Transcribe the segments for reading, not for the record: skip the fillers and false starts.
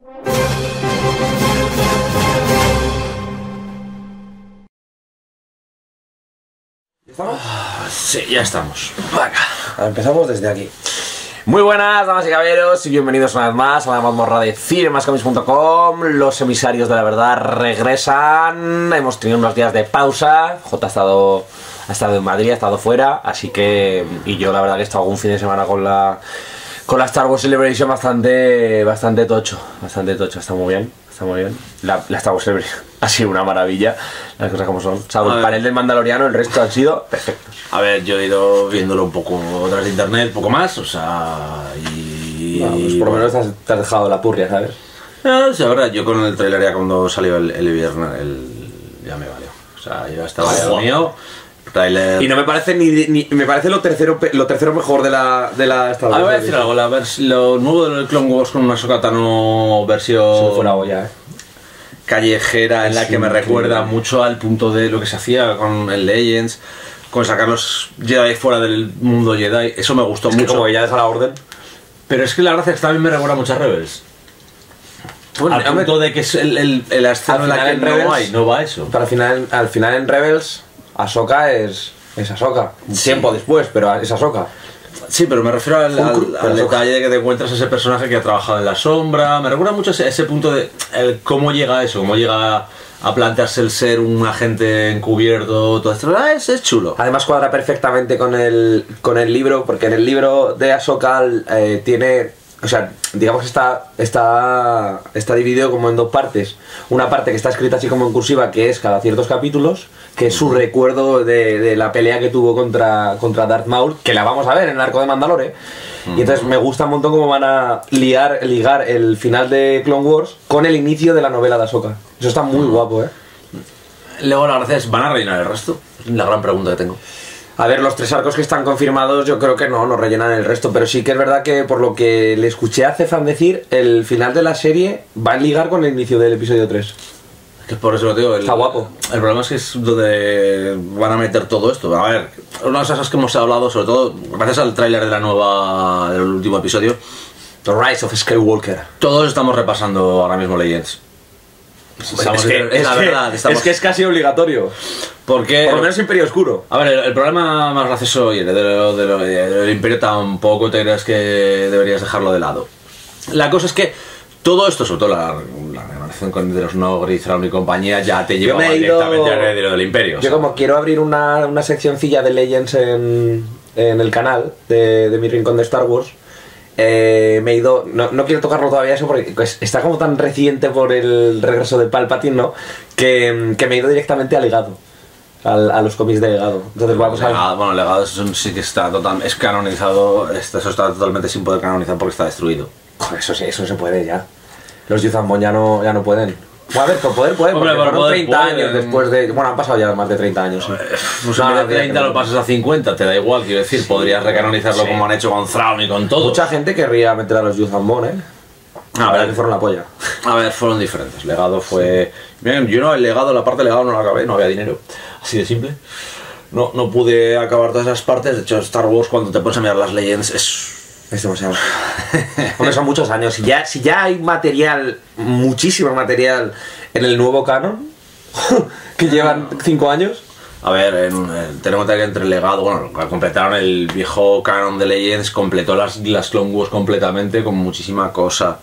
¿Estamos? Sí, ya estamos. Venga, empezamos desde aquí. Muy buenas, damas y caballeros, y bienvenidos una vez más a la mazmorra de cinemascomics.com. Los emisarios de la verdad regresan. Hemos tenido unos días de pausa. J ha estado en Madrid, ha estado fuera, así que... Y yo la verdad que he estado algún fin de semana con la Star Wars Celebration bastante tocho. Está muy bien. La Star Wars Celebration ha sido una maravilla, las cosas como son. Salvo el panel del Mandaloriano, el resto han sido perfectos. A ver, yo he ido viéndolo un poco tras de internet, poco más, o sea... Y... Bueno, pues por lo menos te has dejado la purria, ¿sabes? Sí, la verdad, yo con el trailer ya cuando salió el viernes, ya me valió. O sea, yo estaba ya lo mío. Trailer... Y no me parece me parece lo tercero mejor de la Star Wars. Voy a decir algo, lo nuevo del Clone Wars con una Ahsoka Tano versión... Se me fue la olla, callejera, en la que me recuerda mucho al punto de lo que se hacía con el Legends, con sacar los Jedi fuera del mundo Jedi. Eso me gustó mucho. Como que ya deja la orden. Pero es que la gracia es que también me recuerda mucho a Rebels. Bueno, al punto de que es la escena en la que no va eso. Pero al final en Rebels, Ahsoka es Ahsoka. Sí. Tiempo después, pero es Ahsoka. Sí, pero me refiero al detalle de que te encuentras ese personaje que ha trabajado en la sombra. Me recuerda mucho ese punto de cómo llega a eso, cómo llega a plantearse el ser un agente encubierto, todo esto. Es chulo. Además cuadra perfectamente con el libro, porque en el libro de Ahsoka tiene... O sea, digamos que está dividido como en dos partes. Una parte que está escrita así como en cursiva, que es cada ciertos capítulos, que es su recuerdo de la pelea que tuvo contra Darth Maul, que la vamos a ver en el arco de Mandalore. Y entonces me gusta un montón cómo van a ligar el final de Clone Wars con el inicio de la novela de Ahsoka. Eso está muy guapo, Luego la gracia es, ¿van a rellenar el resto? Es la gran pregunta que tengo. A ver, los 3 arcos que están confirmados yo creo que no rellenan el resto, pero sí que es verdad que por lo que le escuché a Cefan decir, el final de la serie va a ligar con el inicio del episodio 3. Es que por eso lo digo. Está guapo. El problema es que es donde van a meter todo esto. A ver, una de las cosas que hemos hablado, sobre todo gracias al tráiler del último episodio, The Rise of Skywalker. todos estamos repasando ahora mismo Legends. Es que es casi obligatorio. Porque, por lo menos Imperio Oscuro. A ver, el problema más gracioso del Imperio tampoco te creas que deberías dejarlo de lado. La cosa es que todo esto, sobre todo la relación de los Nogri, Thrawn y compañía, ya te lleva directamente al heredero del Imperio. Yo como quiero abrir una seccioncilla de Legends en el canal de mi rincón de Star Wars, me he ido, no quiero tocarlo todavía eso porque está como tan reciente por el regreso de Palpatine, ¿no? Que me he ido directamente al legado, a los cómics de legado. Entonces vamos a ver. Bueno, legado eso sí que está es canonizado, eso está totalmente sin poder canonizar porque está destruido. Joder, eso sí, eso se puede ya. Los Yuzambon ya no pueden. Bueno, a ver, por poder pueden, porque fueron 30 años después de... Bueno, han pasado ya más de 30 años. Sí. Pues en vez de 30 lo pasas a 50, te da igual, quiero decir, podrías recanonizarlo como han hecho con Thrawn y con todo. Mucha gente querría meter a los Yuzambon, A ver, que fueron la polla. A ver, fueron diferentes. Legado fue... Bien, yo no, la parte de legado no la acabé, no había dinero. Así de simple. No pude acabar todas esas partes. De hecho, Star Wars, cuando te pones a mirar las Legends, es demasiado. Hombre, son muchos años. Si ya hay material, muchísimo material en el nuevo canon, que llevan 5 años. A ver, tenemos que entre el legado, bueno, completaron el viejo canon de Legends, completó las Clone Wars completamente con muchísima cosa.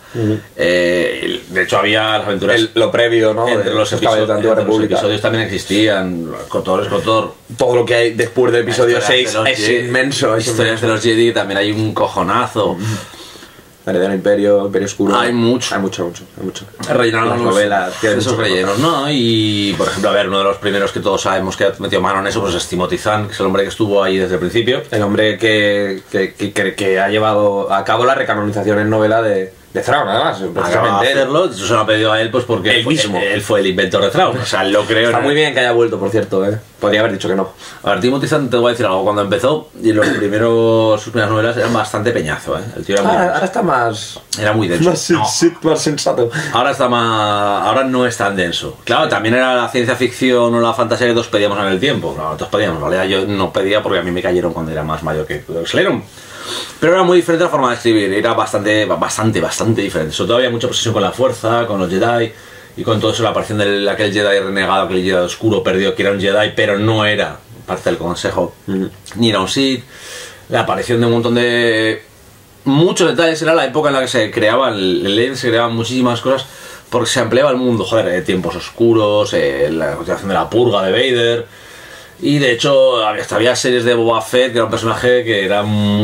De hecho, había las aventuras. Lo previo, ¿no? Entre los episodios también existían. KOTOR. Todo lo que hay después del episodio 6 es inmenso. Historias de los Jedi también hay un cojonazo. Heredero Imperio Oscuro. Hay mucho. Rellenaron las novelas, esos rellenos, ¿no? Y, por ejemplo, a ver, uno de los primeros que todos sabemos que ha metido mano en eso, pues es Timothy Zahn, que es el hombre que estuvo ahí desde el principio. El hombre que ha llevado a cabo la recanonización en novela de Thrawn, además. Acaba de hacerlo, eso se lo ha pedido a él, pues porque él fue el inventor de Thrawn. O sea, lo creo. Está muy bien que haya vuelto, por cierto, Podría haber dicho que no. A ver, Timothy Zahn, te voy a decir algo. Cuando empezó, y sus primeras novelas eran bastante peñazo, El tío era muy ahora está más... Era muy denso. Más sensato. Ahora no es tan denso. Claro, también era la ciencia ficción o la fantasía que todos pedíamos en el tiempo. Claro, todos pedíamos, ¿vale? Yo no pedía porque a mí me cayeron cuando era más mayor que... Salieron Pero era muy diferente la forma de escribir, era bastante diferente. Sobre todo había mucha obsesión con la fuerza, con los Jedi y con todo eso, la aparición de aquel Jedi renegado, aquel Jedi oscuro perdido, que era un Jedi, pero no era parte del consejo, ni era un Sith. La aparición de un montón de... muchos detalles, era la época en la que se creaban, en Legends se creaban muchísimas cosas, porque se ampliaba el mundo, joder, tiempos oscuros, la continuación de la purga de Vader, y de hecho hasta había series de Boba Fett, que era un personaje que era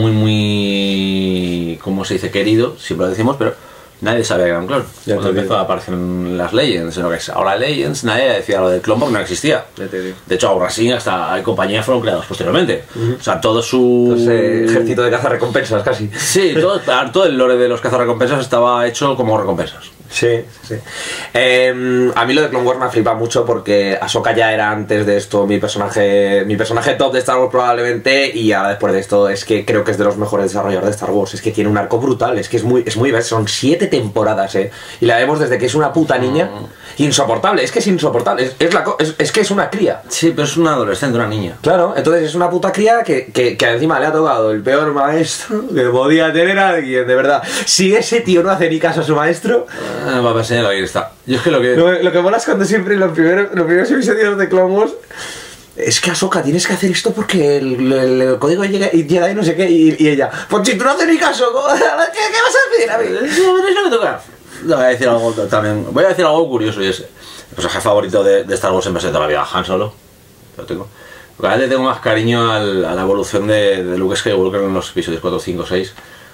muy, ¿cómo se dice? Querido, siempre lo decimos, pero nadie sabía que era un clon. Cuando empezó a aparecer en las Legends, en lo que es ahora Legends, nadie decía lo del clon porque no existía. De hecho, ahora sí, hasta hay compañías fueron creadas posteriormente. O sea, todo su... Entonces, ejército de cazarrecompensas, casi. Sí, todo el lore de los cazarrecompensas estaba hecho como recompensas. Sí, sí. A mí lo de Clone Wars me flipa mucho porque Ahsoka ya era antes de esto mi personaje top de Star Wars probablemente, y ahora después de esto es que creo que es de los mejores desarrolladores de Star Wars. Es que tiene un arco brutal, es que es muy son 7 temporadas, y la vemos desde que es una puta niña. Insoportable, es que es insoportable, es que es una cría. Sí, pero es una adolescente, una niña. Claro, entonces es una puta cría que encima le ha tocado el peor maestro que podía tener alguien, de verdad. Si ese tío no hace ni caso a su maestro... Va a enseñar ahí está. Yo es que lo que mola es cuando siempre en los primeros episodios de Clone Wars... Es que Ahsoka, tienes que hacer esto porque el código Jedi no sé qué, y ella... Pues si tú no haces ni caso, ¿qué vas a decir a mí? Es lo que toca. No, voy a decir algo también. Voy a decir algo curioso, y es el personaje favorito de Star Wars siempre ha sido toda la vida Han Solo. Lo tengo. Porque a veces le tengo más cariño a la evolución de Luke Skywalker en los episodios 4, 5, 6.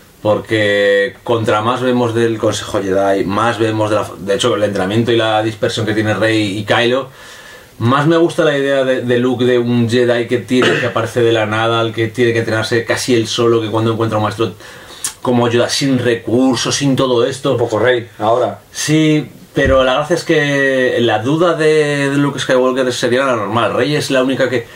Porque contra más vemos del Consejo Jedi, más vemos de hecho el entrenamiento y la dispersión que tiene Rey y Kylo, más me gusta la idea de Luke de un Jedi que tiene que aparecer de la nada, al que tiene que entrenarse casi él solo, que cuando encuentra un maestro como Yoda, sin recursos, sin todo esto. Un poco Rey, ahora. Sí, pero la gracia es que la duda de Luke Skywalker sería la normal. Rey es la única que,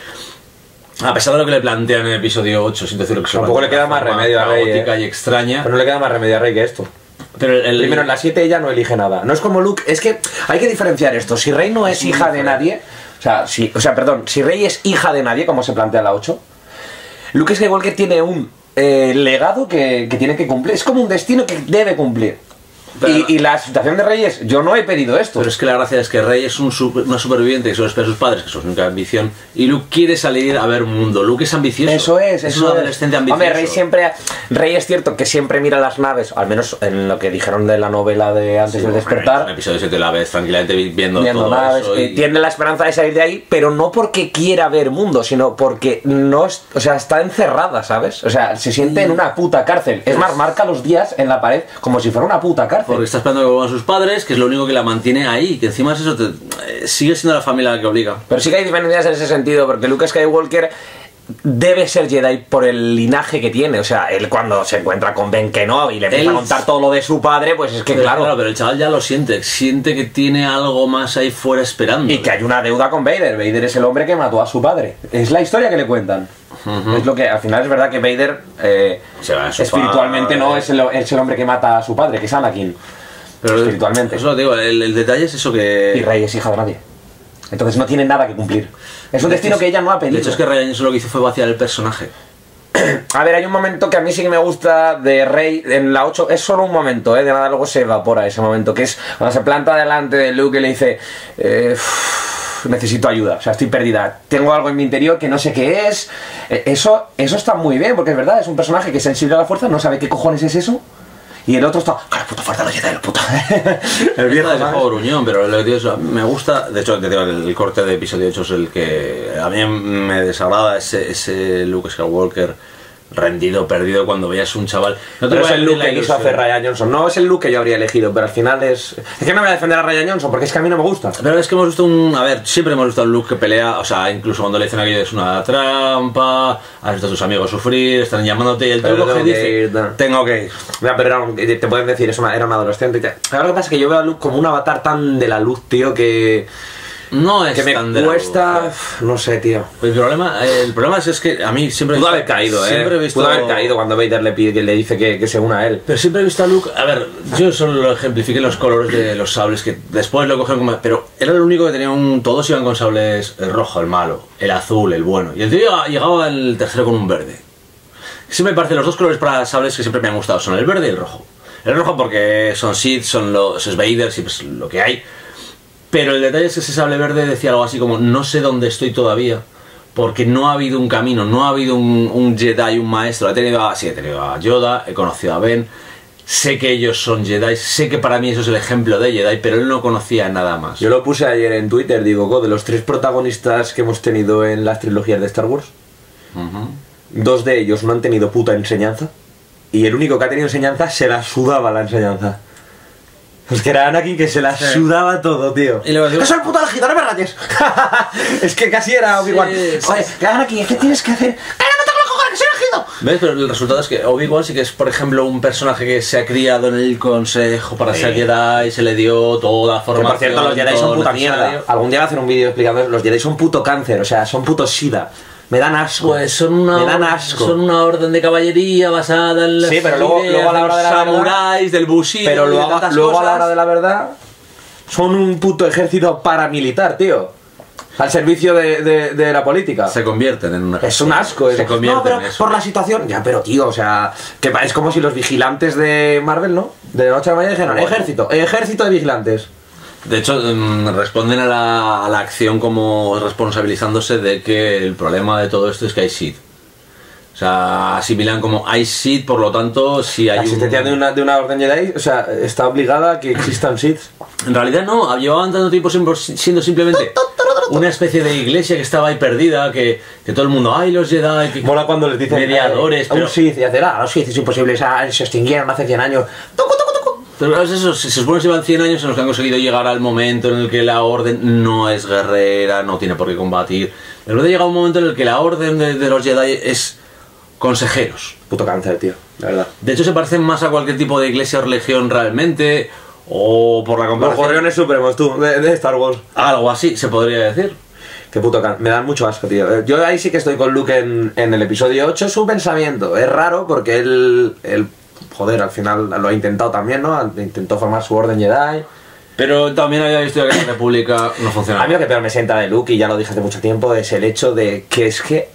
a pesar de lo que le plantean en el episodio 8, sin decir lo que se tampoco le queda más remedio a Rey, y extraña. Pero no le queda más remedio a Rey que esto. Pero primero, en la 7 ella no elige nada. No es como Luke, es que hay que diferenciar esto. Si Rey no es hija de nadie, si Rey es hija de nadie, como se plantea en la 8, Luke Skywalker tiene un legado que tiene que cumplir. Es como un destino que debe cumplir. Y la situación de Rey es, yo no he pedido esto. Pero es que la gracia es que Rey es una superviviente que solo espera a sus padres, que es su única ambición, y Luke quiere salir a ver un mundo. Luke es ambicioso. Eso es un adolescente ambicioso. Hombre, Rey es cierto que siempre mira las naves, al menos en lo que dijeron de la novela de Antes de despertar. En el episodio 7 la ves tranquilamente viendo todo naves, eso. Y tiene la esperanza de salir de ahí, pero no porque quiera ver mundo, sino porque no, está encerrada, ¿sabes? O sea, se siente en una puta cárcel. Es más, marca los días en la pared como si fuera una puta cárcel. Porque está esperando que vuelvan sus padres, que es lo único que la mantiene ahí, que encima es eso, sigue siendo la familia la que obliga. Pero sí que hay diferencias en ese sentido, porque Luke Skywalker debe ser Jedi por el linaje que tiene. O sea, él cuando se encuentra con Ben Kenobi y le empieza a contar todo lo de su padre, pues es que claro. Pero el chaval ya lo siente que tiene algo más ahí fuera esperando. Y que hay una deuda con Vader. Vader es el hombre que mató a su padre. Es la historia que le cuentan. Es lo que al final es verdad que Vader espiritualmente no es el hombre que mata a su padre, que es Anakin. Pero espiritualmente. Eso lo digo, el detalle es eso que... Y Rey es hija de nadie. Entonces no tiene nada que cumplir. Es un destino que ella no ha pedido. De hecho es que Rey lo que hizo fue vaciar el personaje. A ver, hay un momento que a mí sí que me gusta de Rey en la 8. Es solo un momento, de nada luego se evapora ese momento. Que es cuando se planta delante de Luke y le dice... necesito ayuda, o sea, estoy perdida, tengo algo en mi interior que no sé qué es. Eso está muy bien, porque es verdad, es un personaje que es sensible a la fuerza, no sabe qué cojones es eso. Y el otro está, ¡cara, puta fuerza, lo Jedi, el puta! El viejo es juego gruñón, pero lo que digo es, me gusta, de hecho, el corte de episodio 8 es el que a mí me desagrada, ese Luke Skywalker rendido, perdido, cuando veías un chaval. No pero es el Luke que quiso hacer Ryan Johnson. No es el Luke que yo habría elegido, pero al final es que no voy a defender a Ryan Johnson porque es que a mí no me gusta. Pero es que hemos visto siempre hemos visto a un Luke que pelea, o sea, incluso cuando le dicen aquello es una trampa, has visto a tus amigos sufrir, están llamándote y el truco que dice, tengo que ir. Mira, pero te pueden decir, era un adolescente. Ahora lo que pasa es que yo veo a Luke como un avatar tan de la luz, tío, que... No es que me tan cuesta, no sé, tío. Pues el problema es que a mí siempre pudo haber caído, pudo haber caído cuando Vader le pide que le dice que se una a él. Pero siempre he visto a Luke, a ver, yo solo lo ejemplifiqué en los colores de los sables, que después lo cogieron como, pero era el único que tenía todos iban con sables, el rojo, el malo, el azul, el bueno, y el tío llegaba el tercero con un verde. Sí me parece los dos colores para sables que siempre me han gustado, son el verde y el rojo. El rojo porque son Sith, son los Vaders y pues lo que hay. Pero el detalle es que ese sable verde decía algo así como, no sé dónde estoy todavía, porque no ha habido un camino, no ha habido un Jedi, un maestro. He tenido a Yoda, he conocido a Ben, sé que ellos son Jedi, sé que para mí eso es el ejemplo de Jedi, pero él no conocía nada más. Yo lo puse ayer en Twitter, digo, de los 3 protagonistas que hemos tenido en las trilogías de Star Wars, 2 de ellos no han tenido puta enseñanza, y el único que ha tenido enseñanza se la sudaba la enseñanza. Pues que era Anakin que se la sudaba todo, tío. Y luego digo, ¡eso es puto elegido, no me rates! Es que casi era Obi-Wan. Sí, Oye, Anakin, ¿qué tienes que hacer? ¡Cállate, no tengo la cojones, que soy elegido! ¿Ves? Pero el resultado es que Obi-Wan sí que es, por ejemplo, un personaje que se ha criado en el consejo para ser Jedi, se le dio toda la Que formación. por cierto, los Jedi son puta mierda. Algún día voy a hacer un vídeo explicando, los Jedi son puto cáncer, o sea, son puto sida. Me dan asco. Pues son una orden de caballería basada en las Sí, pero luego a la hora de la samuráis, del bushido, Pero y de luego tantas a la cosas. hora de la verdad, son un puto ejército paramilitar, tío. Al servicio de la política. Se convierten en un Es un asco. Se convierten no, pero en eso. por la situación. Ya, pero tío, o sea, que es como si los vigilantes de Marvel, ¿no? De la noche a la mañana dijeron, Bueno. ejército de vigilantes. De hecho, responden a la acción como responsabilizándose de que el problema de todo esto es que hay Sith. O sea, asimilan como hay Sith, por lo tanto, si hay La existencia de una orden Jedi, o sea, está obligada a que existan Sith. En realidad no, llevaban tanto tiempo siendo simplemente una especie de iglesia que estaba ahí perdida, que todo el mundo, ay, los Jedi, que Mola cuando les dicen mediadores, a un pero... Sith y hacer, los Sith es imposible, o sea, se extinguieron hace 100 años. Pero es eso, se supone que llevan 100 años en los que han conseguido llegar al momento en el que la orden no es guerrera, no tiene por qué combatir. De repente llega un momento en el que la orden de los Jedi es consejeros. Puto cáncer, tío, la verdad. De hecho se parecen más a cualquier tipo de iglesia o religión realmente, o por la Los comparación... gorriones supremos, tú, de Star Wars. Algo así se podría decir. Qué puto cáncer, me dan mucho asco, tío. Yo ahí sí que estoy con Luke en el episodio 8, su pensamiento. Es raro porque él joder, al final lo ha intentado también, ¿no? Intentó formar su orden Jedi. Pero también había visto que la República no funciona. A mí lo que peor me sienta de Luke, y ya lo dije hace mucho tiempo, es el hecho de que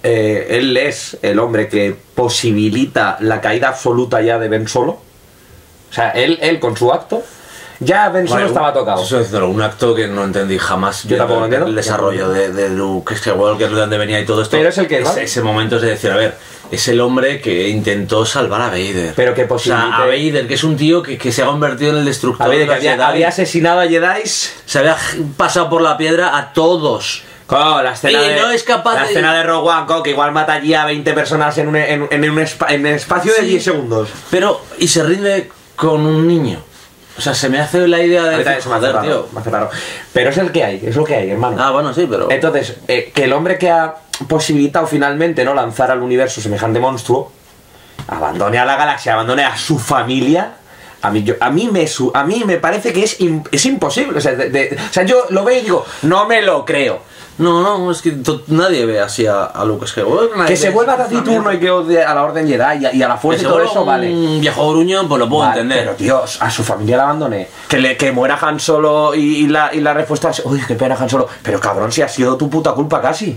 él es el hombre que posibilita la caída absoluta ya de Ben Solo. O sea, él con su acto, ya Ben Solo estaba tocado. Eso es un acto que no entendí jamás. Yo tampoco lo entiendo. El desarrollo de Luke Skywalker, de dónde venía y todo esto. Pero es el que, ¿vale? Ese momento es de decir, a ver, es el hombre que intentó salvar a Vader. Pero que O sea, posibilite... a Vader, que es un tío que se ha convertido en el destructor A ver, de que los Jedi. había asesinado a Jedis. Se había pasado por la piedra a todos. Claro, la escena, Y no es capaz la de- escena de Rogue One, que igual mata allí a 20 personas en un espacio de Sí. 10 segundos. Pero, y se rinde con un niño. O sea, se me hace la idea de Ahorita decir, eso me hace joder, raro, tío. me hace raro. Pero es el que hay, es lo que hay, hermano. Ah, bueno, sí, pero... Entonces, que el hombre que ha posibilitado finalmente no lanzar al universo semejante monstruo, abandone a la galaxia, abandone a su familia, a mí me parece que es imposible. O sea, yo lo veo y digo, no me lo creo. No, es que nadie ve así a Luke Skywalker. nadie Que se ve vuelva esa taciturno y mierda. que odie a la Orden Jedi y a la Que fuerza y se todo vuelva eso, vale. un viejo gruñón, pues lo puedo Vale, entender. pero Dios, a su familia la abandone. Que muera Han Solo y la respuesta es, uy, qué pena Han Solo. Pero cabrón, si ha sido tu puta culpa casi.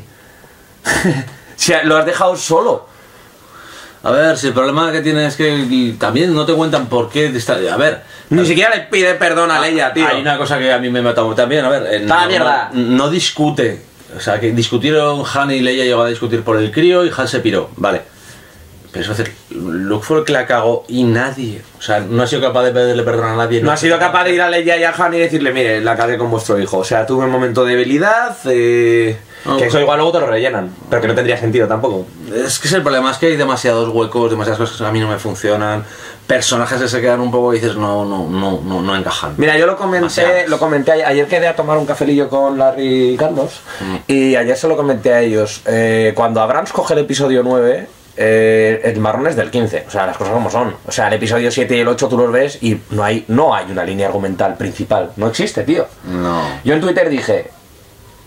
Si lo has dejado solo. A ver, si el problema que tienes es que también no te cuentan por qué... A ver... Ni siquiera le pide perdón a Leia, tío. Hay una cosa que a mí me mata también, a ver... Está la mierda. No discute. O sea, que discutieron Han y Leia, llegó a discutir por el crío y Han se piró. Vale. Pero es decir, Luke fue el que la cagó y nadie... O sea, no ha sido capaz de pedirle perdón a nadie. No ha sido capaz de ir a Leia y a Han y decirle, mire, la cagué con vuestro hijo. O sea, tuve un momento de debilidad, que eso igual luego te lo rellenan. Pero que no tendría sentido tampoco. Es que es el problema, es que hay demasiados huecos, demasiadas cosas que a mí no me funcionan, personajes que se quedan un poco y dices no encajan. Mira, yo lo Demasiados. comenté ayer quedé a tomar un cafelillo con Larry y Carlos y ayer se lo comenté a ellos. Cuando Abrams coge el episodio 9, el marrón es del 15, o sea, las cosas como son. O sea, el episodio 7 y el 8 tú los ves y no hay una línea argumental principal. No existe, tío. No. Yo en Twitter dije,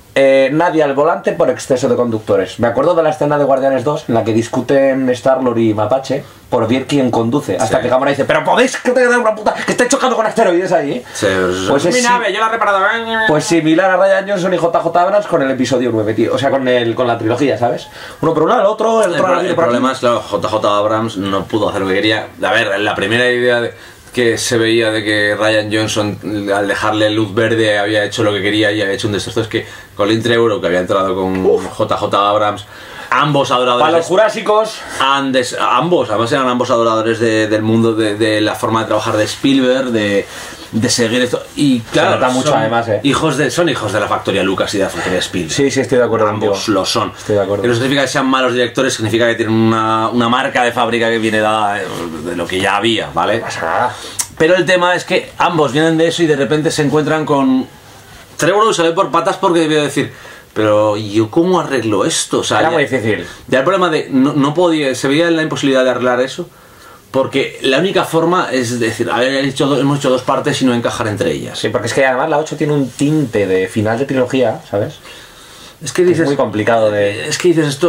nadie al volante por exceso de conductores. Me acuerdo de la escena de Guardianes 2 en la que discuten Star-Lord y Mapache por ver quién conduce. Hasta que Gamora dice, pero podéis que te den una puta, que esté chocando con asteroides ahí. Sí, Pues es Mi nave, yo la he reparado. pues similar a Ryan Johnson y JJ Abrams con el episodio 9, tío. O sea, con la trilogía, ¿sabes? Uno por un lado, el otro, el otro El problema es, claro, JJ Abrams no pudo hacer lo que quería. A ver, la primera idea que se veía de que Ryan Johnson, al dejarle luz verde, había hecho lo que quería y había hecho un destrozo, es que Colin Trevorrow, que había entrado con JJ Abrams, ambos adoradores... Para los jurásicos... Ambos, además eran ambos adoradores del mundo, de la forma de trabajar de Spielberg, de seguir esto. Y claro, Se nota mucho, además, son hijos de la factoría Lucas y de la factoría Spielberg. Sí, estoy de acuerdo Ambos contigo. lo son. Estoy de acuerdo. Que no significa que sean malos directores, significa que tienen una marca de fábrica que viene dada de lo que ya había, ¿vale? No pasa nada. Pero el tema es que ambos vienen de eso y de repente se encuentran con... Trevorrow se ve por patas porque debió decir, pero ¿yo cómo arreglo esto? O sea, Era muy difícil. Ya el problema de... No podía... Se veía la imposibilidad de arreglar eso porque la única forma es decir, hemos hecho dos partes y no encajar entre ellas. Sí, porque es que además la 8 tiene un tinte de final de trilogía, ¿sabes? Es que dices... Es muy complicado de... Es que dices,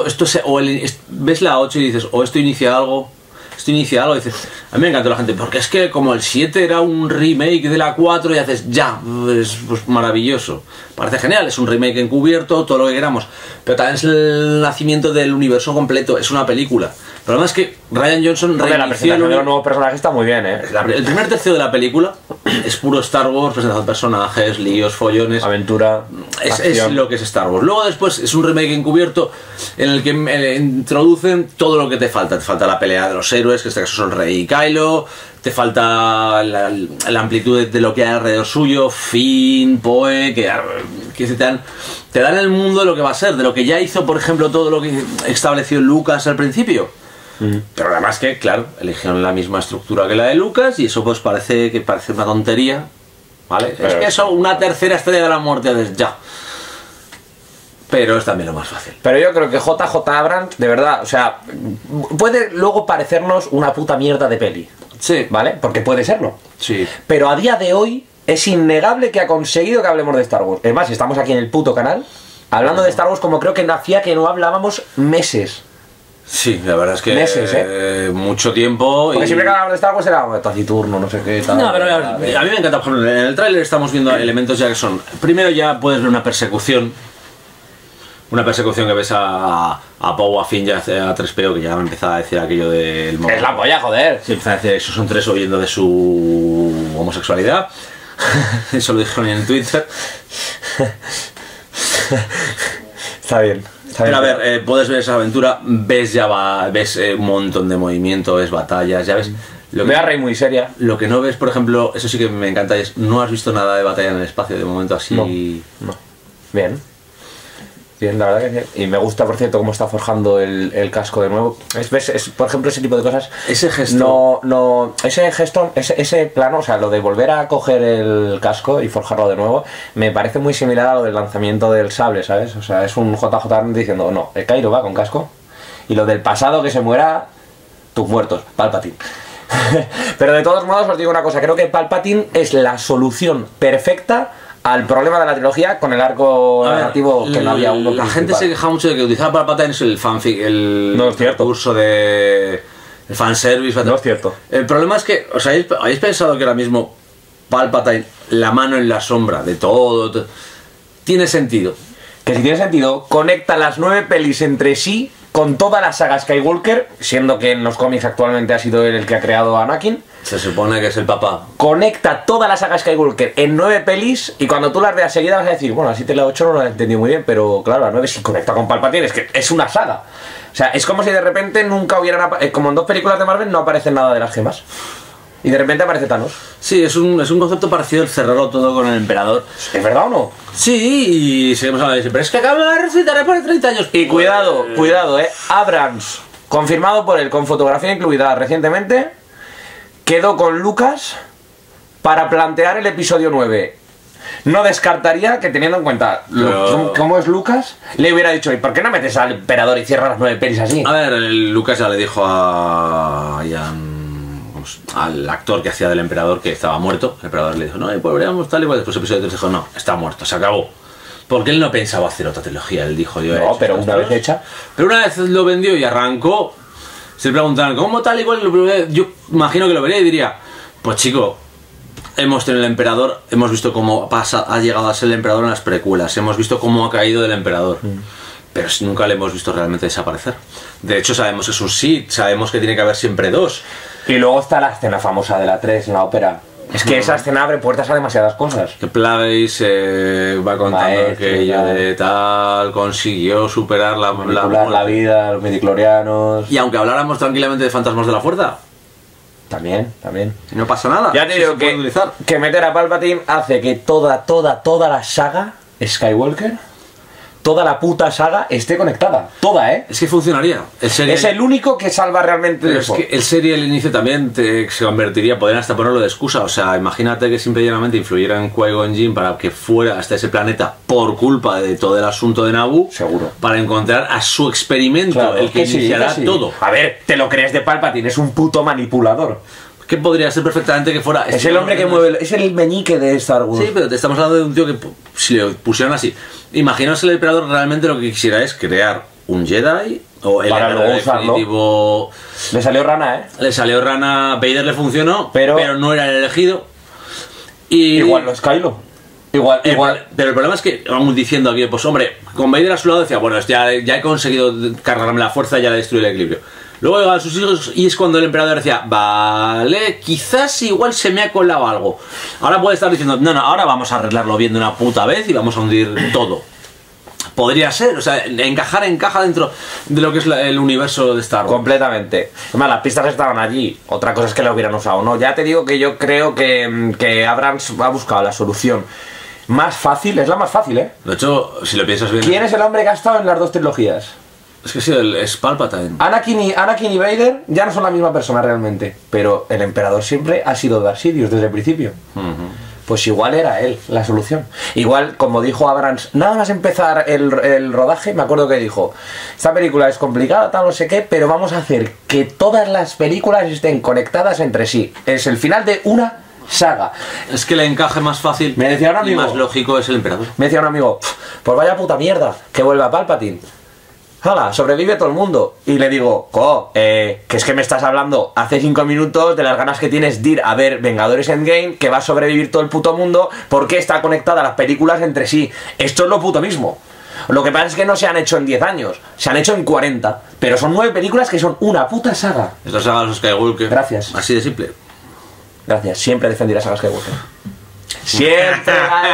ves la 8 y dices, o esto inicia algo... y dices, a mí me encantó la gente, porque es que como el 7 era un remake de la 4 y haces, pues maravilloso, parece genial, es un remake encubierto, todo lo que queramos, pero también es el nacimiento del universo completo, es una película. El problema es que Ryan Johnson la presentación de los nuevos personajes está muy bien, ¿eh? El primer tercio de la película es puro Star Wars, presentación de personajes, líos, follones, Aventura, es lo que es Star Wars. Luego después es un remake encubierto en el que introducen todo lo que te falta. Te falta la pelea de los héroes, que en este caso son Rey y Kylo. Te falta la amplitud de lo que hay alrededor suyo, Finn, Poe, que te dan el mundo de lo que va a ser, de lo que ya hizo, por ejemplo, todo lo que estableció Lucas al principio. Pero además que, claro, eligieron la misma estructura que la de Lucas y eso pues parece una tontería, ¿vale? Es que eso, una tercera estrella de la muerte desde ya. Pero es también lo más fácil. Pero yo creo que JJ Abrams, de verdad, o sea, puede luego parecernos una puta mierda de peli. Sí. ¿Vale? Porque puede serlo. Sí. Pero a día de hoy es innegable que ha conseguido que hablemos de Star Wars. Es más, estamos aquí en el puto canal hablando de Star Wars como creo que hacía que no hablábamos meses. Sí, la verdad es que Meses, mucho tiempo. Porque siempre que hablábamos de Star Wars era taciturno, no sé qué, tal. No, pero a mí me encanta, por ejemplo, en el tráiler estamos viendo elementos ya que son... Primero ya puedes ver una persecución que ves a Poe, a Finn, ya a 3PO, que ya me empezaba a decir aquello del... Es la polla, joder. Sí, empezaba a decir, esos son tres huyendo de su homosexualidad. Eso lo dijeron en Twitter. Está bien. Pero a ver, puedes ver esa aventura, ves un montón de movimiento, ves batallas, ya ves... Ve a Rey muy seria. Lo que no ves, por ejemplo, eso sí que me encanta, es no has visto nada de batalla en el espacio de momento así... No. Bien. Bien, la verdad que sí. Y me gusta, por cierto, cómo está forjando el casco de nuevo. ¿Ves? Por ejemplo, ese tipo de cosas. Ese gesto. Ese gesto, ese plano, o sea, lo de volver a coger el casco y forjarlo de nuevo, me parece muy similar a lo del lanzamiento del sable, ¿sabes? O sea, es un JJ diciendo, no, el Kylo va con casco. Y lo del pasado que se muera, tus muertos, Palpatine. Pero de todos modos os digo una cosa, creo que Palpatine es la solución perfecta al problema de la trilogía con el arco narrativo que no había uno. La gente se queja mucho de que utilizar Palpatine es el fanfic, no es cierto. Curso de el fanservice. No es cierto. El problema es que, ¿os habéis pensado que ahora mismo Palpatine, la mano en la sombra de todo, tiene sentido? Que si tiene sentido, conecta las 9 pelis entre sí con toda la saga Skywalker, siendo que en los cómics actualmente ha sido él el que ha creado a Anakin. Se supone que es el papá. Conecta toda la saga Skywalker en 9 pelis y cuando tú las veas seguidas vas a decir, bueno, así te la 8 no la he entendido muy bien, pero claro, la 9 sí conecta con Palpatine, es que es una saga. O sea, es como si de repente nunca hubieran... como en 2 películas de Marvel no aparece nada de las gemas. Y de repente aparece Thanos. Sí, es un concepto parecido el cerrarlo todo con el emperador. ¿Es verdad o no? Sí, y seguimos hablando de pero es que acaba de resucitar después de 30 años. Y cuidado, Abrams, confirmado por él, con fotografía incluida recientemente, quedó con Lucas para plantear el episodio 9. No descartaría que, teniendo en cuenta cómo es Lucas, le hubiera dicho, ¿y por qué no metes al emperador y cierras las 9 pelis así? A ver, Lucas ya le dijo al actor que hacía del emperador que estaba muerto. El emperador le dijo, no, pues veríamos tal y cual. Después el episodio 3 dijo, no, está muerto, se acabó. Porque él no pensaba hacer otra trilogía, él dijo yo he No, hecho pero estas una vez dos. hecha. Pero una vez lo vendió y arrancó, se le preguntaron ¿cómo tal igual? Yo imagino que lo vería y diría, pues chico, hemos tenido el emperador, hemos visto cómo ha llegado a ser el emperador en las precuelas, hemos visto cómo ha caído del emperador, pero nunca le hemos visto realmente desaparecer. De hecho sabemos que es un Sith, sabemos que tiene que haber siempre dos. Y luego está la escena famosa de la 3 en la ópera. Es que esa escena abre puertas a demasiadas cosas. Que Plagueis va contando Maestro, que ella claro. de tal consiguió superar la La vida, los midichlorianos. Y aunque habláramos tranquilamente de fantasmas de la fuerza, También. no pasa nada. Ya te Sí digo se puede que, utilizar. que meter a Palpatine hace que toda la saga Skywalker, toda la puta saga esté conectada. Toda, ¿eh? Es que funcionaría. Es el único que salva realmente Pero de es eso. que el serie al inicio también se convertiría, podrían hasta ponerlo de excusa. O sea, imagínate que simple y llanamente influyera en Qui-Gon Jinn para que fuera hasta ese planeta por culpa de todo el asunto de Naboo. Seguro. Para encontrar a su experimento, Claro, el que sí, iniciará sí. todo. A ver, te lo crees de Palpatine, es un puto manipulador. Que podría ser perfectamente que fuera. Es el hombre que mueve, es el meñique de Star Wars. Sí, pero te estamos hablando de un tío que, si le pusieran así, imaginaos el emperador realmente lo que quisiera es crear un Jedi o el Para emperador luego usarlo. definitivo. Le salió rana, ¿eh? Le salió rana, Vader le funcionó, Pero- pero no era el elegido. Y Igual lo es Kylo. Igual. Pero el problema es que vamos diciendo aquí, pues hombre, con Vader a su lado decía, bueno, ya he conseguido cargarme la fuerza, ya he destruido el equilibrio. Luego llegaban sus hijos y es cuando el emperador decía, vale, quizás igual se me ha colado algo. Ahora puede estar diciendo, no, ahora vamos a arreglarlo bien de una puta vez y vamos a hundir todo. Podría ser, o sea, encaja dentro de lo que es el universo de Star Wars. Completamente. Además, las pistas estaban allí. Otra cosa es que lo hubieran usado, ¿no? Ya te digo que yo creo que Abrams ha buscado la solución más fácil. Es la más fácil, ¿eh? De hecho, si lo piensas bien, ¿Quién es el hombre que ha estado en las dos trilogías? es que sí, es Palpatine. Anakin y Vader ya no son la misma persona realmente. Pero el emperador siempre ha sido Darth Sidious desde el principio. Pues igual era él la solución. Igual, como dijo Abrams, nada más empezar el rodaje, me acuerdo que dijo, esta película es complicada, tal, no sé qué, pero vamos a hacer que todas las películas estén conectadas entre sí. Es el final de una saga. Es que el encaje más fácil Me decía un y amigo- más lógico es el emperador. Me decía un amigo, pues vaya puta mierda, que vuelva Palpatine. ¡Hala! Sobrevive todo el mundo. Y le digo, que es que me estás hablando hace 5 minutos de las ganas que tienes de ir a ver Vengadores Endgame, que va a sobrevivir todo el puto mundo, porque está conectada las películas entre sí. Esto es lo puto mismo. Lo que pasa es que no se han hecho en 10 años, se han hecho en 40. Pero son 9 películas que son una puta saga. Esta saga de los Skywalker. Gracias. Así de simple. Gracias, siempre defendí las sagas Skywalker. Siempre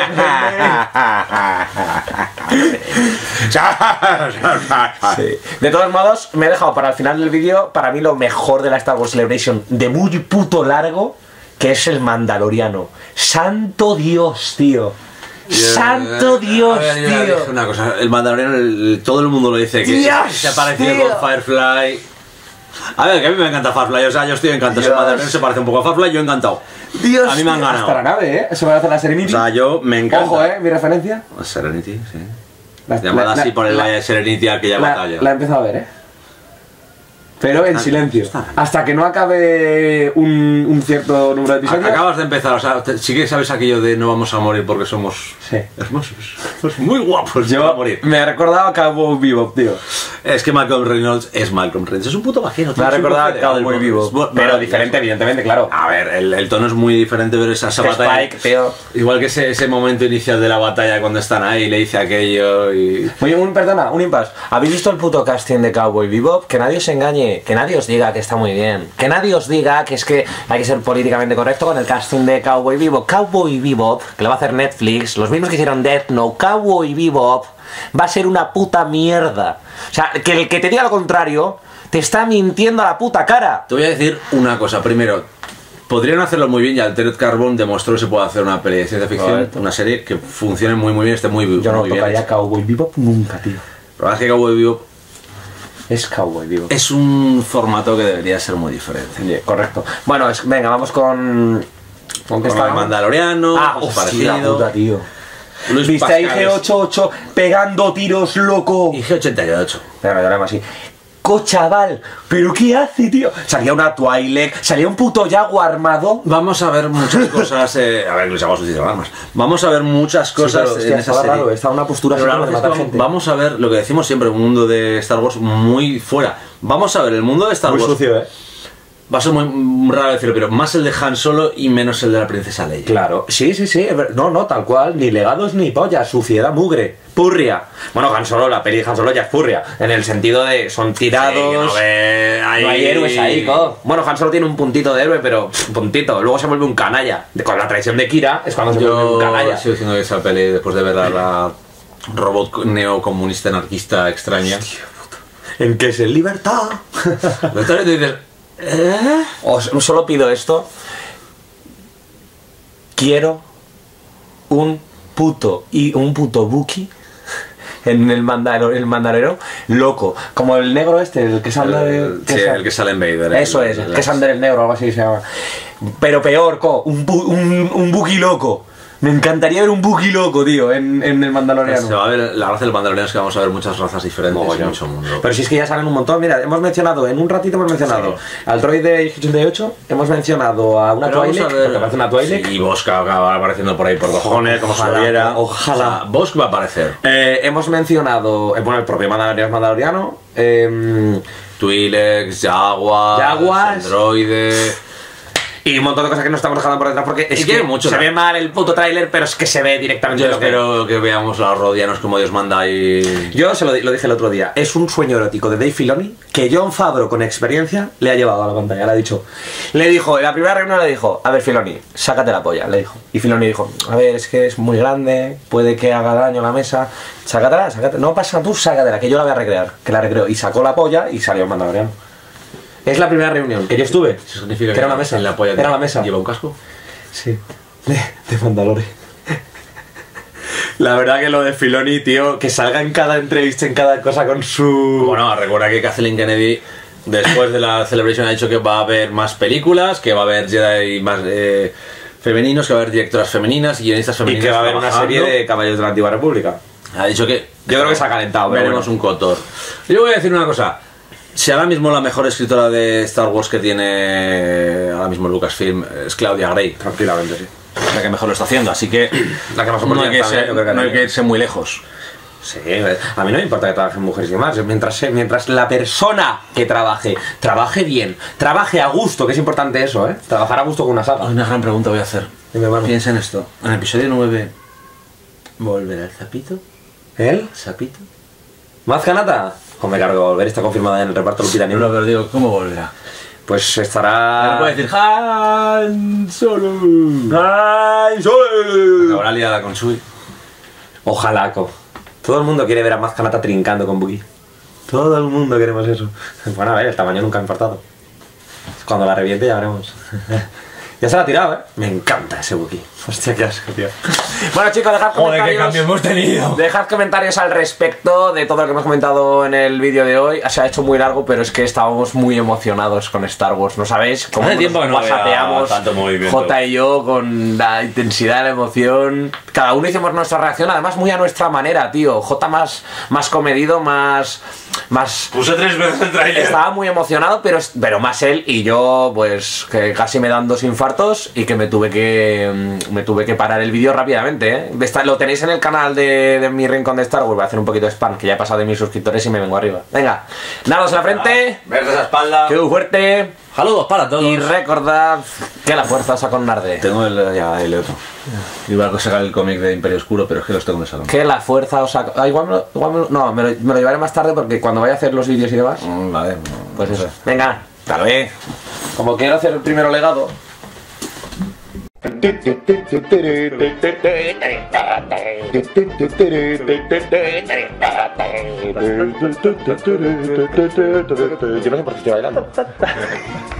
Sí. De todos modos, me he dejado para el final del vídeo, para mí lo mejor de la Star Wars Celebration, de muy puto largo, que es el Mandaloriano. ¡Santo Dios, tío! ¡Santo Dios, A ver, yo ya dije tío! una cosa, el Mandaloriano, todo el mundo lo dice, que Dios, se ha parecido tío. con Firefly. A ver, que a mí me encanta Firefly, o sea, yo estoy encantado. Dios. El Mandaloriano se parece un poco a Firefly, yo encantado. Dios, a mí me han tío, ganado. hasta la nave, ¿eh? Se va a hacer la O Serenity. sea, yo me encanta. Ojo, ¿eh? Mi referencia. Serenity, sí. La- Llamada la- así por el la- Valle de Serenity a aquella batalla. La he empezado a ver, ¿eh? Pero en Está- silencio. está bien. Hasta que no acabe un cierto número de episodios. Acabas de empezar, o sea, sí que sabes aquello de no vamos a morir porque somos Sí. hermosos. Somos muy guapos para Yo morir. me ha recordado a Cowboy Bebop, tío. Es que Malcolm Reynolds es Malcolm Reynolds, es un puto vaquero. Me ha recordado a Cowboy Vivo. Bebop. Pero diferente, evidentemente, claro. A ver, el tono es muy diferente ver esa batalla. Spike, tío. Igual que ese momento inicial de la batalla cuando están ahí, le dice aquello y... Oye, perdona, un impasse. ¿Habéis visto el puto casting de Cowboy Bebop? Que nadie os engañe, que nadie os diga que está muy bien. Que nadie os diga que es que hay que ser políticamente correcto con el casting de Cowboy Bebop. Cowboy Bebop, que lo va a hacer Netflix, los mismos que hicieron Death Note, Cowboy Bebop, va a ser una puta mierda. O sea, que el que te diga lo contrario, te está mintiendo a la puta cara. Te voy a decir una cosa, primero, podrían hacerlo muy bien y Altered Carbon demostró que se puede hacer una peli de ciencia ficción, Correcto. una serie que funcione muy bien, esté muy, Yo no muy bien tocaría hecha. Cowboy Bebop nunca, tío. Pero es que Cowboy Bebop Es Cowboy Bebop. es un formato que debería ser muy diferente. Oye, correcto. Bueno, venga, vamos con... ¿Con qué Con el estábamos? Mandaloriano, Ah, cosas hostia, parecido. puta, tío. Luis ¿Viste a Pascal es- IG-88 pegando tiros, loco? IG-88. Espera, me así. chaval, ¿pero qué hace, tío? Salía una Twi'lek, salía un puto Yago armado. Vamos a ver muchas cosas. A ver, Luis Aguas utiliza armas. Vamos a ver muchas cosas Sí, pero, en esa serie. raro, estaba una postura Pero así la de verdad es matar que gente. vamos a ver lo que decimos siempre, un mundo de Star Wars muy fuera. Vamos a ver el mundo de Star Muy Wars. sucio, Va a ser muy raro decirlo, pero más el de Han Solo y menos el de la princesa Leia. Claro, sí, no, tal cual, ni legados ni pollas, suciedad, mugre, purria. Bueno, Han Solo, la peli de Han Solo ya es purria, en el sentido de son tirados, Sí, que no ve ahí- no hay héroes ahí, ¿no? Bueno, Han Solo tiene un puntito de héroe, pero puntito, luego se vuelve un canalla. Con la traición de Kira es cuando se vuelve un Yo canalla. sigo diciendo que esa peli, después de ver a la robot neocomunista anarquista extraña, ¿En qué es el libertad? entonces dices, Os solo pido esto. Quiero un puto Wookiee en el Mandaloriano loco, como el negro este, el que sale el que sale en Vader. Eso es, el que es Ander el negro, algo así se llama. Pero peor, un Wookiee loco. Me encantaría ver un Wookiee loco, tío, en el Mandaloriano. Se va a ver, la gracia del Mandaloriano es que vamos a ver muchas razas diferentes y Mogollón. mucho mundo. Pero si es que ya salen un montón, mira, hemos mencionado, en un ratito hemos mencionado al droide X-88, hemos mencionado a una Pero vamos Twi'lek, a ver- porque parece una Twi'lek. Sí, y Bossk acaba apareciendo por ahí por cojones, como si lo Ojalá, viera. ojalá. O sea, Bossk va a aparecer. Hemos mencionado, bueno, el propio Mandaloriano, Twi'lek, Jaguars, androide. y un montón de cosas que no estamos dejando por detrás porque es Y que quiero mucho, se ¿no? ve mal el puto tráiler, pero es que se ve directamente Yo lo que... espero que veamos a los rodianos como Dios manda y... Yo se lo dije el otro día, es un sueño erótico de Dave Filoni que Jon Favreau con experiencia le ha llevado a la pantalla, le ha dicho. Le dijo, en la primera reunión le dijo, a ver Filoni, sácate la polla, le dijo. Y Filoni dijo, a ver, es que es muy grande, puede que haga daño a la mesa, sácatela, no pasa, tú sácatela, que yo la voy a recrear, que la recreo. Y sacó la polla y salió el Mandaloriano. Es la primera reunión que yo estuve. Eso significa que era una mesa. en la polla Era la mesa. ¿Lleva un casco? Sí, de Mandalore. La verdad que lo de Filoni, tío, que salga en cada entrevista, en cada cosa con su... Bueno, recuerda que Kathleen Kennedy, después de la Celebration, ha dicho que va a haber más películas, que va a haber Jedi más femeninos, que va a haber directoras femeninas y guionistas Y femeninas. que va a haber una trabajando. serie de Caballeros de la Antigua República. Ha dicho que... Yo creo que se ha calentado, pero veremos bueno. un cotor. Yo voy a decir una cosa. Si ahora mismo la mejor escritora de Star Wars que tiene ahora mismo Lucasfilm es Claudia Gray, Tranquilamente, sí. la que mejor lo está haciendo, así que La que más no hay que, oportunidades también, yo creo que no hay tenía. que irse muy lejos. Sí, a mí no me importa que trabajen mujeres y demás, mientras la persona que trabaje bien, trabaje a gusto, que es importante eso, ¿eh? Trabajar a gusto con una saga. Una gran pregunta voy a hacer. Dime, mano. Piensa en esto. En el episodio 9, ¿volverá el sapito? ¿Él? ¿Sapito? ¿Más Kanata? Joder, claro que va a volver, está confirmada en el reparto Lupita No, Nyong'o. pero digo, ¿cómo volverá? Pues No estará... puede decir Han Solo. ¡Ay, soy! Acabará liada con Sui. Ojalá, todo el mundo quiere ver a Maz Kanata trincando con Buki. Todo el mundo queremos eso. Bueno, a ver, el tamaño nunca ha infartado. Cuando la reviente ya veremos. Ya se la ha tirado, ¿eh? Me encanta ese Buki. Hostia, qué asco, tío. Bueno, chicos, dejad comentarios. hemos tenido. Dejad comentarios al respecto de todo lo que hemos comentado en el vídeo de hoy. Se ha hecho muy largo, pero es que estábamos muy emocionados con Star Wars. ¿No sabéis? Cómo Hace tiempo que no whatsappeamos había tanto movimiento. Jota y yo con la intensidad, la emoción. Cada uno hicimos nuestra reacción, además muy a nuestra manera, tío. Jota más comedido, más... Puse 3 veces el trailer. Estaba muy emocionado, pero más él y yo, pues que casi me dan 2 infartos y que me tuve que parar el vídeo rápidamente, ¿eh? Lo tenéis en el canal de mi rincón de Star Wars. Voy a hacer un poquito de spam, que ya he pasado de 1000 suscriptores y me vengo arriba. Venga, nados en la frente, Verde esa espalda. que fuerte Saludos para todos. y recordad que la fuerza os acompañe. Tengo el otro. Iba a sacar el cómic de Imperio Oscuro, pero es que los tengo de salón. Que la fuerza os acompañe. No, me lo llevaré más tarde porque cuando vaya a hacer los vídeos y demás, Vale. pues eso. Venga, hasta luego. Como quiero hacer el primero legado... Yo no sé por qué estoy bailando.